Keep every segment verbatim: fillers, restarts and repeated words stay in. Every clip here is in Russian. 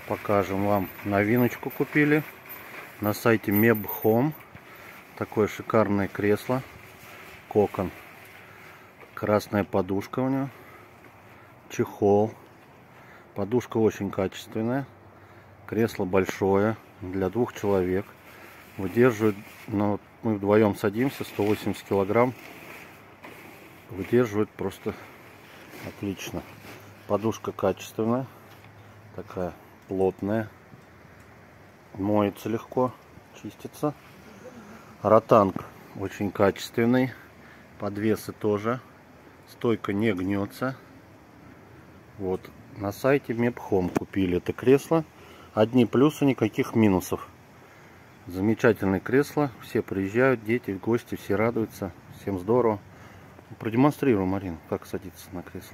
покажем вам новиночку. Купили на сайте Mebhome. Такое шикарное кресло. Кокон. Красная подушка у него. Чехол. Подушка очень качественная. Кресло большое. Для двух человек. Выдерживает, ну, мы вдвоем садимся, сто восемьдесят килограмм. Выдерживает просто отлично. Подушка качественная. Такая плотная. Моется легко. Чистится. Ротанг очень качественный. Подвесы тоже. Стойка не гнется. Вот. На сайте Mebhome купили это кресло. Одни плюсы, никаких минусов. Замечательное кресло. Все приезжают, дети, гости, все радуются. Всем здорово. Продемонстрирую, Марин, как садиться на кресло.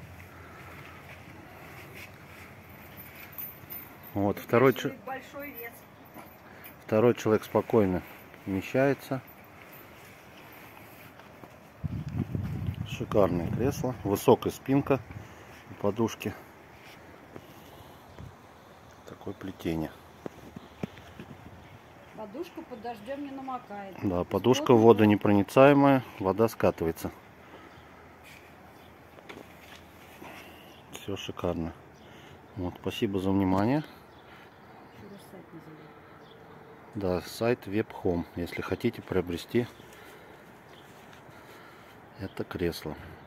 Вот, второй, второй человек спокойно вмещается. Шикарное кресло. Высокая спинка у подушки. Такое плетение. Подушка под дождем не намокает. Да, подушка водонепроницаемая, вода скатывается. Все шикарно. Вот, спасибо за внимание. Да, сайт Mebhome, если хотите приобрести это кресло.